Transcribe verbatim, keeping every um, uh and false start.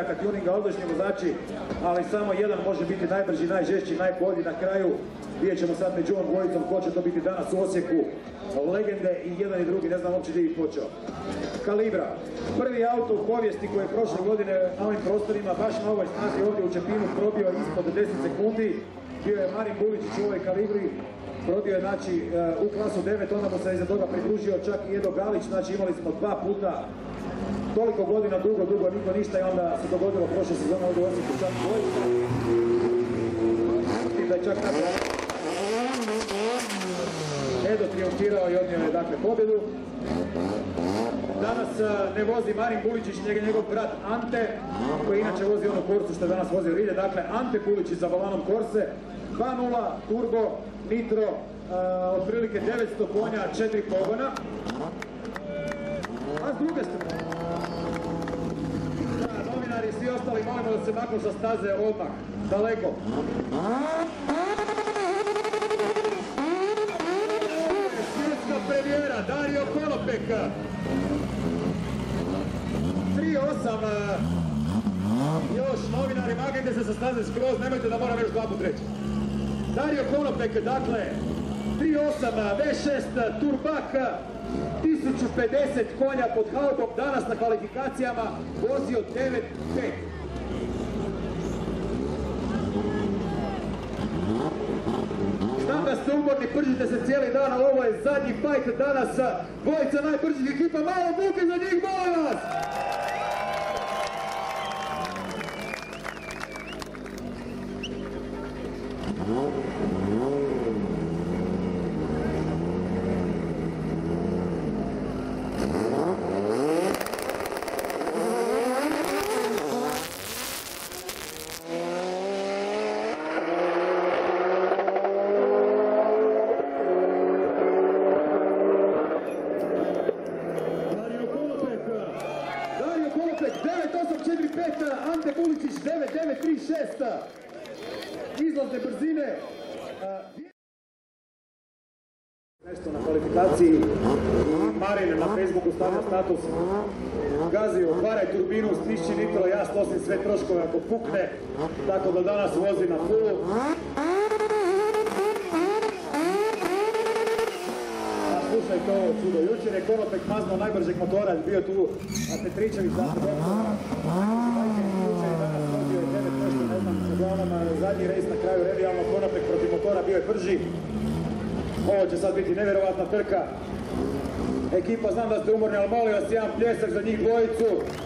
primjeraka tuninga, odlični vozači, ali samo jedan može biti najbrži, najžešći, najbolji na kraju. Vidjet ćemo sad među ovom dvojicom ko će to biti danas u Osijeku. Legende i jedan i drugi, ne znam uopće gdje ih počeo. Kalibra, prvi auto u povijesti koji je prošle godine na ovim prostorima, baš na ovoj snazi ovdje u Čepinu probio ispod deset sekundi. Bio je Marin Buličić u ovoj kalibri, probio je znači u klasu devet, onda mu se iza toga pridružio čak i Edo Galić, znači imali smo dva puta toliko godina, dugo, dugo, niko ništa i onda se dogodilo prošle sezone ovdje u Osijeku čak dvojica. Da je čak tako Edo triumfirao i odnio je dakle pobjedu. Danas ne vozi Marin Buličić, njega njegov brat Ante, koji inače vozi onu Korsu što je danas vozio Rilje. Dakle, Ante Buličić za volanom Korse, dva nula, turbo, nitro, uh, otprilike devetsto konja, četiri pogona. A s druge strane, da, novinari i svi ostali molimo da se maknu sa staze odmah, daleko. Svjetska premijera, Dario Konopek. tri osam. Još novinari, makajte se sa staze skroz, nemojte da moram još dva put reći. Dario Konopek, dakle, tri osam V šest Turbak, tisuću pedeset konja pod haubom, danas na kvalifikacijama vozio devet pet. Znam da ste umorni, pržite se cijeli dan, ali ovo je zadnji fajt danas, dvojica najbržih ekipa, malo buke za njih, molim vas! Ante Buličić devet devet tri šest, izlazne brzine. Nešto na kvalifikaciji, Marin na Facebooku stavlja status, gazi, otvaraj turbinu, stišći nitro, ja snosim sve troškove ako pukne, tako da danas vozi na fullu. Slušajte ovo čudo, jučer je Konopek maznuo najbržeg motora, bio tu na Petričević, zato zadnji rejs na kraju revijalno, Konopek protiv motora bio je brži. Ovo će sad biti nevjerovatna trka. Ekipa, znam da ste umorni, ali molim vas jedan pljesak za njih dvojicu.